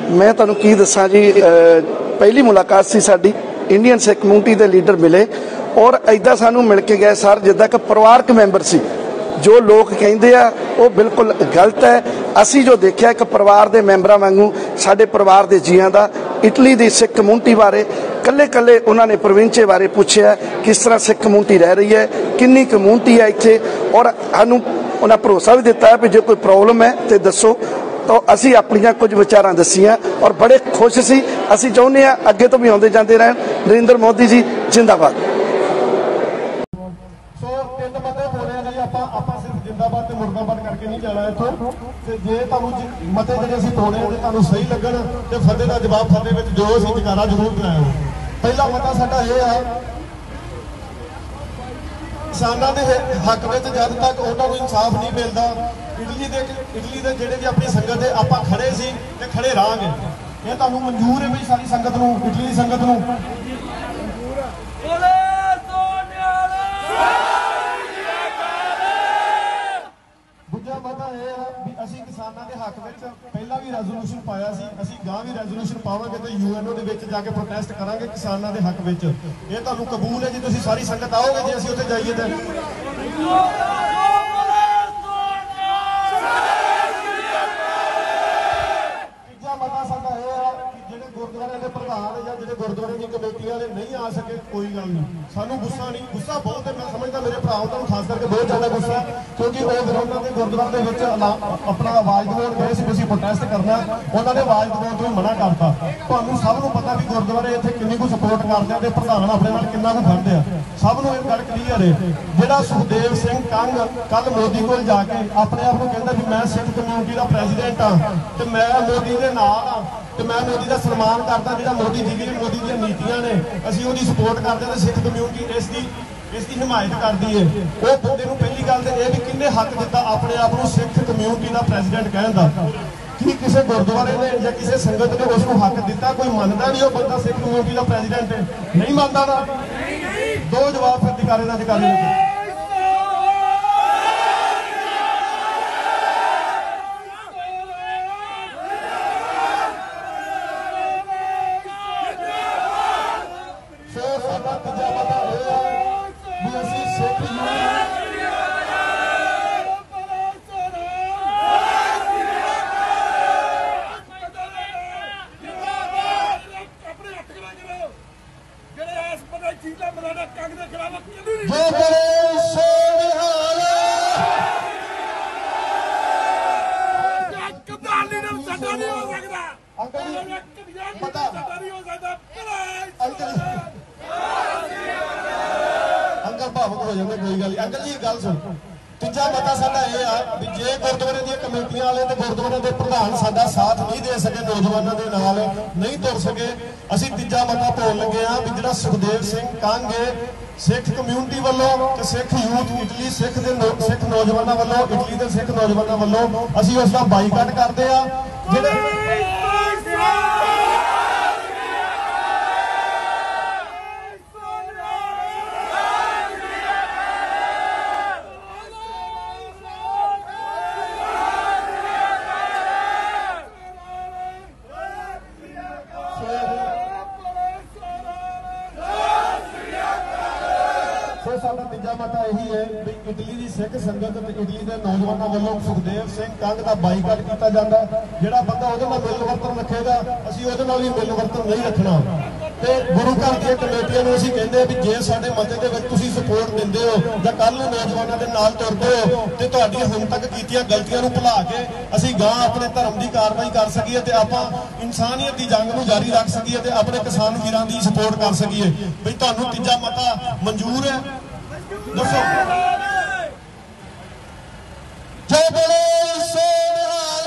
मैं तुहानूं की दस्सां जी, पहली मुलाकात सी साडी, इंडियन सिख कम्यूनिटी के लीडर मिले और इदा सानूं मिल के गए सर जिद्दां कि परिवारक मैंबर सी। जो लोग कहिंदे आ वो बिल्कुल गलत है। असी जो देखा एक परिवार के मैंबरां वांगू साडे परिवार के जीआं दा इटली की सिख कम्यूनिटी बारे कल्ले कल्ले उन्होंने प्रोविंचे बारे पूछा, किस तरह सिख कम्यूनिटी रह रही है, किन्नी कम्यूनिटी है इत्थे, और सानूं उन्हें भरोसा भी दिता है भी जो कोई प्रॉब्लम है तो दसो। तो असी अपनियां कुछ विचारां दसियां और बड़े खुश सी। असी चाहुंदे आ अगे तो भी आउंदे जांदे रहण। नरेंद्र मोदी जी जिंदाबाद। जिंदाबाद ते मुर्दाबाद करके नहीं जाना इत्थों। ते जे तुहानूं मते ਜਿਹੜੇ ਅਸੀਂ ਪਾਉਣੇ ਤੇ ਤੁਹਾਨੂੰ ਸਹੀ ਲੱਗਣ ਤੇ ਫਤਿਹ ਦਾ ਜਵਾਬ ਫਤਿਹ ਵਿੱਚ ਜੋ ਅਸੀਂ ਜਕਾਰਾ ਜ਼ਰੂਰ ਕਰਾਇਓ। ਪਹਿਲਾ ਮਤਾ ਸਾਡਾ ਇਹ ਆ, ਕਿਸਾਨਾਂ ਦੇ ਹੱਕ ਵਿੱਚ ਜਦ ਤੱਕ ਉਹਨਾਂ ਨੂੰ ਇਨਸਾਫ ਨਹੀਂ ਮਿਲਦਾ, ਇਟਲੀ ਦੇ ਜਿਹੜੇ ਵੀ ਆਪਣੀ ਸੰਗਤ ਦੇ ਆਪਾਂ ਖੜੇ ਸੀ ਤੇ ਖੜੇ ਰਹਾਂਗੇ। ਇਹ ਤੁਹਾਨੂੰ ਮਨਜ਼ੂਰ ਹੈ ਵੀ ਸਾਰੀ ਸੰਗਤ ਨੂੰ, ਇਟਲੀ ਦੀ ਸੰਗਤ ਨੂੰ? ਅਸੀਂ ਕਿਸਾਨਾਂ ਦੇ ਹੱਕ ਵਿੱਚ ਪਹਿਲਾਂ ਵੀ ਰੈਜ਼ੋਲੂਸ਼ਨ ਪਾਇਆ ਸੀ, ਅਸੀਂ ਗਾਂ ਵੀ ਰੈਜ਼ੋਲੂਸ਼ਨ ਪਾਵਾਂਗੇ ਤੇ ਯੂਐਨਓ ਦੇ ਵਿੱਚ ਜਾ ਕੇ ਪ੍ਰੋਟੈਸਟ ਕਰਾਂਗੇ ਕਿਸਾਨਾਂ ਦੇ ਹੱਕ ਵਿੱਚ। ਇਹ ਤੁਹਾਨੂੰ ਕਬੂਲ ਹੈ ਜੀ? ਤੁਸੀਂ ਸਾਰੀ ਸੰਗਤ ਆਓਗੇ ਜੇ ਅਸੀਂ ਉੱਥੇ ਜਾਈਏ ਤਾਂ? ਤੀਜਾ ਮਤਾ ਸਾਡਾ ਇਹ ਆ ਕਿ ਜਿਹੜੇ ਗੁਰਦੁਆਰਿਆਂ ਦੇ ਪ੍ਰਧਾਨ ਜਾਂ ਜਿਹੜੇ ਗੁਰਦੁਆਰੇ ਦੀ ਕਮੇਟੀ ਵਾਲੇ ਨਹੀਂ ਆ ਸਕੇ, ਕੋਈ ਗੱਲ ਨਹੀਂ, ਸਾਨੂੰ ਗੁੱਸਾ ਨਹੀਂ। ਗੁੱਸਾ ਬਹੁਤ ਹੈ, ਮੈਂ ਸਮਝਦਾ ਮੇਰੇ ਭਰਾ ਉਹਨਾਂ ਨੂੰ ਖਾਸ ਕਰਕੇ ਬਹੁਤ ਜ਼ਿਆਦਾ ਗੁੱਸਾ, ਕਿਉਂਕਿ ਉਹ ਫਿਰ ਉਹਨਾਂ ਦੇ ਗੁਰਦੁਆਰੇ ਦੇ ਵਿੱਚ ਆਪਣਾ ਆਵਾਜ਼ ਦਵਾਉਣ ਗਏ ਸੀ, ਅਸੀਂ ਪ੍ਰੋਟੈਸਟ ਕਰਨਾ, ਉਹਨਾਂ ਨੇ ਆਵਾਜ਼ ਦਵਾਉਣ ਤੋਂ ਮਨਾ ਕਰਤਾ। ਤੁਹਾਨੂੰ ਸਭ ਨੂੰ ਪਤਾ ਵੀ ਗੁਰਦੁਆਰੇ ਇੱਥੇ ਕਿੰਨੀ ਕੁ ਸਪੋਰਟ ਕਰਦੇ ਆ ਤੇ ਪ੍ਰਧਾਨ ਆਪਣੇ ਨਾਲ ਕਿੰਨਾ ਕੁ ਖੜਦੇ ਆ, ਸਭ ਨੂੰ ਇਹ ਗੱਲ ਕਲੀਅਰ ਹੈ। ਜਿਹੜਾ ਸੁਖਦੇਵ ਸਿੰਘ ਕੰਗ ਕੱਲ ਮੋਦੀ ਕੋਲ ਜਾ ਕੇ ਆਪਣੇ ਆਪ ਨੂੰ ਕਹਿੰਦਾ ਵੀ ਮੈਂ ਸਿੱਖ ਕਮਿਊਨਿਟੀ ਦਾ ਪ੍ਰੈਜ਼ੀਡੈਂਟ ਹਾਂ ਤੇ ਮੈਂ ਮੋਦੀ ਦੇ ਨਾਲ ਹਾਂ ਤੇ ਮੈਂ ਮੋਦੀ ਦਾ ਸਨਮਾਨ ਕਰਦਾ, ਜਿਹੜਾ ਮੋਦੀ ਦੀਆਂ ਨੀਤੀਆਂ ਨੇ ਅਸੀਂ ਉਹਦੀ ਸਪੋਰਟ ਕਰਦੇ ਹਾਂ ਤੇ ਸਿੱਖ ਕਮਿਊਨਿਟੀ ਇਸ ਦੀ ਹਿਮਾਇਤ ਕਰਦੀ ਹੈ। ਉਹ ਬੰਦੇ ਨੂੰ ਪਹਿਲੀ ਗੱਲ ਤੇ ਇਹ ਵੀ ਕਿੰਨੇ ਹੱਕ ਦਿੱਤਾ ਆਪਣੇ ਆਪ ਨੂੰ ਸਿੱਖ ਕਮਿਊਨਿਟੀ ਦਾ ਪ੍ਰੈਜ਼ੀਡੈਂਟ ਕਹਿਣ ਦਾ? ਕੀ ਕਿਸੇ ਗੁਰਦੁਆਰੇ ਨੇ ਜਾਂ ਕਿਸੇ ਸੰਗਤ ਨੇ ਉਸ ਨੂੰ ਹੱਕ ਦਿੱਤਾ? ਕੋਈ ਮੰਨਦਾ ਵੀ ਉਹ ਬੰਦਾ ਸਿੱਖ ਕਮਿਊਨਿਟੀ ਦਾ ਪ੍ਰੈਜ਼ੀਡੈਂਟ ਹੈ? ਨਹੀਂ ਮੰਨਦਾ ਨਾ। ਦੋ ਜਵਾਬ ਫਿਰ ਅਧਿਕਾਰੀ ਦਾ ਅਧਿਕਾਰੀ ਨੂੰ। ਭਾਵੁਕ ਹੋ ਜਾਂਦੇ, ਕੋਈ ਗੱਲ ਨਹੀਂ। ਅੰਕਲ ਜੀ ਗੱਲ ਸੁਣ, ਤੀਜਾ ਮਤਾ ਸਾਡਾ ਇਹ ਆ ਵੀ ਜੇ ਗੁਰਦੁਆਰੇ ਦੀਆਂ ਕਮੇਟੀਆਂ ਵਾਲੇ ਤੇ ਗੁਰਦੁਆਰੇ ਦੇ ਪ੍ਰਧਾਨ ਸਾਡਾ ਸਾਥ ਨਹੀਂ ਦੇ ਸਕੇ, ਨੌਜਵਾਨਾਂ ਦੇ ਨਾਲ ਨਹੀਂ ਤੁਰ ਸਕੇ, ਅਸੀਂ ਤੀਜਾ ਮਤਾ ਪਾਉਣ ਲੱਗੇ ਆ ਵੀ ਜਿਹੜਾ ਸੁਖਦੇਵ ਸਿੰਘ ਕੰਗ ਸਿੱਖ ਕਮਿਊਨਿਟੀ ਵੱਲੋਂ ਤੇ ਸਿੱਖ ਯੂਥ ਇਟਲੀ ਸਿੱਖ ਨੌਜਵਾਨਾਂ ਵੱਲੋਂ, ਇਟਲੀ ਦੇ ਸਿੱਖ ਨੌਜਵਾਨਾਂ ਵੱਲੋਂ ਅਸੀਂ ਉਸ ਦਾ ਬਾਈਕਾਟ ਕਰਦੇ ਆ। ਜਿਹੜੇ ਸਾਡਾ ਤੀਜਾ ਮਤਾ ਇਹੀ ਹੈ ਵੀ ਇਟਲੀ ਦੀ ਸਿੱਖ ਸੰਗਤ ਤੇ ਇਟਲੀ ਦੇ ਨੌਜਵਾਨਾਂ ਵੱਲੋਂ ਸੁਖਦੇਵ ਸਿੰਘ ਕੰਗ ਦਾ ਬਾਈਕਾਟ ਕੀਤਾ ਜਾਂਦਾ। ਜਿਹੜਾ ਬੰਦਾ ਉਹਦੇ ਨਾਲ ਮਿਲ ਵਰਤਨ ਰੱਖੇਗਾ ਅਸੀਂ ਉਹਦੇ ਨਾਲ ਵੀ ਮਿਲ ਵਰਤਨ ਨਹੀਂ ਰੱਖਣਾ। ਤੇ ਗੁਰੂ ਘਰ ਦੀਆਂ ਕਮੇਟੀਆਂ ਨੂੰ ਅਸੀਂ ਕਹਿੰਦੇ ਵੀ ਜੇ ਸਾਡੇ ਮਤੇ ਦੇ ਵਿੱਚ ਤੁਸੀਂ ਸਪੋਰਟ ਦਿੰਦੇ ਹੋ ਜਾਂ ਕੱਲ ਨੂੰ ਨੌਜਵਾਨਾਂ ਦੇ ਨਾਲ ਤੁਰਦੇ ਹੋ ਤੇ ਤੁਹਾਡੀਆਂ ਹੁਣ ਤੱਕ ਕੀਤੀਆਂ ਗਲਤੀਆਂ ਨੂੰ ਭੁਲਾ ਕੇ ਅਸੀਂ ਗਾਂ ਆਪਣੇ ਧਰਮ ਦੀ ਕਾਰਵਾਈ ਕਰ ਸਕੀਏ ਤੇ ਆਪਾਂ ਇਨਸਾਨੀਅਤ ਦੀ ਜੰਗ ਨੂੰ ਜਾਰੀ ਰੱਖ ਸਕੀਏ ਤੇ ਆਪਣੇ ਕਿਸਾਨ ਵੀਰਾਂ ਦੀ ਸਪੋਰਟ ਕਰ ਸਕੀਏ। ਵੀ ਤੁਹਾਨੂੰ ਤੀਜਾ ਮਤਾ ਮਨਜ਼ੂਰ ਹੈ? ਦੱਸੋ। ਜੈ ਬੋਲੇ ਸੋਨਿਹਾਲ।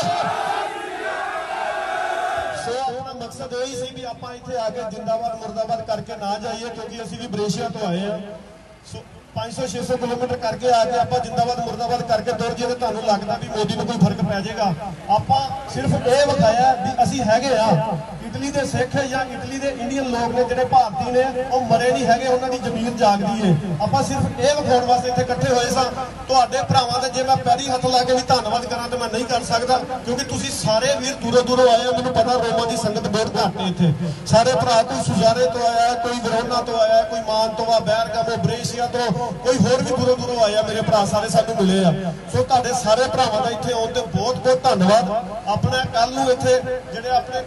ਸੋ ਆਪਣਾ ਮਕਸਦ ਇਹੀ ਸੀ ਵੀ ਆਪਾਂ ਇੱਥੇ ਆ ਕੇ ਜਿੰਦਾਬਾਦ ਮੁਰਦਾਬਾਦ ਕਰਕੇ ਨਾ ਜਾਈਏ, ਕਿਉਂਕਿ ਅਸੀਂ ਵੀ ਬਰੇਸ਼ੀਆ ਤੋਂ ਆਏ ਆ। 500-600 ਕਿਲੋਮੀਟਰ करके आके आप जिंदाबाद मुर्दाबाद करके तुर जाइए तो तुहानूं लगदा भी मोदी नूं कोई फर्क पै जाएगा। आप सिर्फ ये विखाया भी असीं हैगे आ ਇਟਲੀ ਦੇ ਸਿੱਖ ਜਾਂ ਇਟਲੀ ਦੇ ਇੰਡੀਅਨ ਲੋਕ ਨੇ ਜਿਹੜੇ ਭਾਰਤੀ ਨੇ ਉਹ ਮਰੇ ਨਹੀਂ ਹੈਗੇ, ਉਹਨਾਂ ਦੀ ਜ਼ਮੀਰ ਜਾਗਦੀ ਏ। ਆਪਾਂ ਸਿਰਫ ਇਹ ਵਿਖਾਉਣ ਵਾਸਤੇ ਇੱਥੇ ਇਕੱਠੇ ਹੋਏ ਸਾਂ। ਤੁਹਾਡੇ ਭਰਾਵਾਂ ਦੇ ਜੇ ਮੈਂ ਪੈਰੀ ਹੱਥ ਲਾ ਕੇ ਵੀ ਧੰਨਵਾਦ ਕਰਾਂ ਤੇ ਮੈਂ ਨਹੀਂ ਕਰ ਸਕਦਾ, ਕਿਉਂਕਿ ਤੁਸੀਂ ਸਾਰੇ ਵੀਰ ਦੂਰੋਂ ਦੂਰੋਂ ਆਏ ਹੋ। ਮੈਨੂੰ ਪਤਾ ਰੋਮਾ ਦੀ ਸੰਗਤ ਬਹੁਤ ਘੱਟ ਹੈ ਇੱਥੇ। ਸਾਰੇ ਭਰਾ ਕੋਈ ਸੁਜਾਰੇ ਤੋਂ ਆਇਆ, ਕੋਈ ਵਰੋਨਾ ਤੋਂ ਆਇਆ, ਕੋਈ ਮਾਨ ਤੋਂ ਆ, ਬੈਰਗਾਮੋ, ਬ੍ਰੇਸ਼ੀਆ ਤੋਂ, ਕੋਈ ਹੋਰ ਵੀ ਦੂਰੋਂ ਦੂਰੋਂ ਆਇਆ। ਮੇਰੇ ਭਰਾ ਸਾਰੇ ਸਾਨੂੰ ਮਿਲੇ ਆ। ਸੋ ਤੁਹਾਡੇ ਸਾਰੇ ਭਰਾਵਾਂ ਦਾ ਇੱਥੇ ਆਉਣ ਤੇ ਬਹੁਤ ਬਹੁਤ ਧੰਨਵਾਦ। ਆਪਣਾ ਕੱਲ ਨੂੰ ਇੱਥੇ ਜਿਹੜੇ ਆਪਣੇ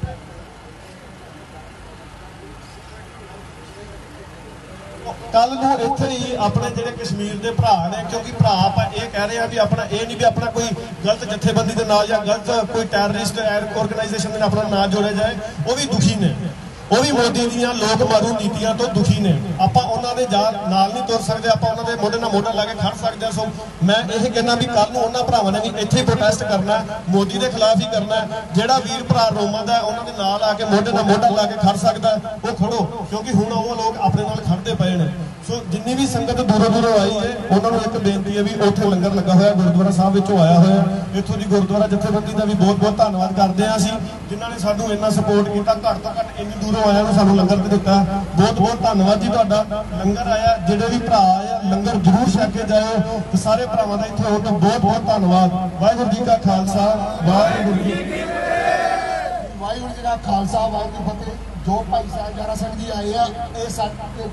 ਕੱਲ ਨੂੰ ਇੱਥੇ ਹੀ ਆਪਣੇ ਜਿਹੜੇ ਕਸ਼ਮੀਰ ਦੇ ਭਰਾ ਨੇ, ਕਿਉਂਕਿ ਭਰਾ ਆਪਾਂ ਇਹ ਕਹਿ ਰਹੇ ਆ ਵੀ ਆਪਣਾ ਇਹ ਨਹੀਂ ਵੀ ਆਪਣਾ ਕੋਈ ਗਲਤ ਜਥੇਬੰਦੀ ਦੇ ਨਾਲ ਜਾਂ ਗਲਤ ਕੋਈ ਟੈਰਰਿਸਟ ਆਰਗੇਨਾਈਜੇਸ਼ਨ ਦੇ ਨਾਲ ਆਪਣਾ ਨਾਂ ਜੋੜਿਆ ਜਾਏ। ਉਹ ਵੀ ਦੁਖੀ ਨੇ, ਉਹ ਵੀ ਮੋਦੀ ਦੀਆਂ ਲੋਕ ਮਾਰੂ ਨੀਤੀਆਂ ਤੋਂ ਦੁਖੀ ਨੇ। ਆਪਾਂ ਉਹਨਾਂ ਦੇ ਨਾਲ ਨਹੀਂ ਤੁਰ ਸਕਦੇ, ਆਪਾਂ ਉਹਨਾਂ ਦੇ ਮੋਢੇ ਨਾਲ ਮੋਢਾ ਲਾ ਕੇ ਖੜ ਸਕਦੇ ਹਾਂ। ਸੋ ਮੈਂ ਇਹ ਕਹਿੰਦਾ ਵੀ ਕੱਲ ਨੂੰ ਉਹਨਾਂ ਭਰਾਵਾਂ ਨੇ ਵੀ ਇੱਥੇ ਹੀ ਪ੍ਰੋਟੈਸਟ ਕਰਨਾ, ਮੋਦੀ ਦੇ ਖਿਲਾਫ ਹੀ ਕਰਨਾ। ਜਿਹੜਾ ਵੀਰ ਭਰਾ ਰੋਮਾ ਦਾ ਉਹਨਾਂ ਦੇ ਨਾਲ ਆ ਕੇ ਮੋਢੇ ਨਾਲ ਮੋਢਾ ਲਾ ਕੇ ਖੜ ਸਕਦਾ ਉਹ ਖੜੋ, ਕਿਉਂਕਿ ਹੁਣ ਉਹ ਲੋਕ ਆਪਣੇ ਨਾਲ ਖੜਦੇ ਪਏ ਨੇ। ਸੋ ਜਿੰਨੀ ਵੀ ਸੰਗਤ ਦੂਰੋਂ ਦੂਰੋਂ ਆਈ ਹੈ ਉਹਨਾਂ ਨੂੰ ਇੱਕ ਬੇਨਤੀ ਹੈ ਵੀ ਉੱਥੇ ਲੰਗਰ ਲੱਗਾ ਹੋਇਆ ਗੁਰਦੁਆਰਾ ਸਾਹਿਬ ਵਿੱਚੋਂ ਆਇਆ ਹੋਇਆ। ਇੱਥੋਂ ਦੀ ਗੁਰਦੁਆਰਾ ਜਥੇਬੰਦੀ ਦਾ ਵੀ ਬਹੁਤ ਬਹੁਤ ਧੰਨਵਾਦ ਕਰਦੇ ਹਾਂ ਅਸੀਂ, ਜਿਨ੍ਹਾਂ ਨੇ ਸਾਨੂੰ ਇੰਨਾ ਸਪੋਰਟ ਕੀਤਾ। ਘੱਟ ਤੋਂ ਘੱਟ ਇੰਨੀ ਦੂਰੋਂ ਆਇਆ ਨੂੰ ਸਾਨੂੰ ਲੰਗਰ ਤੇ ਦਿੱਤਾ। ਬਹੁਤ ਬਹੁਤ ਧੰਨਵਾਦ ਜੀ ਤੁਹਾਡਾ। ਲੰਗਰ ਆਇਆ, ਜਿਹੜੇ ਵੀ ਭਰਾ ਆਏ ਲੰਗਰ ਜ਼ਰੂਰ ਛਕ ਕੇ ਜਾਇਓ। ਤੇ ਸਾਰੇ ਭਰਾਵਾਂ ਦਾ ਇੱਥੇ ਆਉਣ ਤੋਂ ਬਹੁਤ ਬਹੁਤ ਧੰਨਵਾਦ। ਵਾਹਿਗੁਰੂ ਜੀ ਕਾ ਖਾਲਸਾ, ਵਾਹਿਗੁਰੂ ਜੀ ਕੀ ਫਤਿਹ। ਵਾਹਿਗੁਰੂ ਜੀ ਦਾ ਖਾਲਸਾ, ਵਾਹਿਗੁਰੂ ਜੀ ਕੀ ਫਤਿਹ। ਜੋ ਭਾਈ ਸਾਹਿਬ ਜਾਰਾ ਸਿੰਘ ਜੀ ਆਏ ਆ, ਇਹ ਸਾਡੇ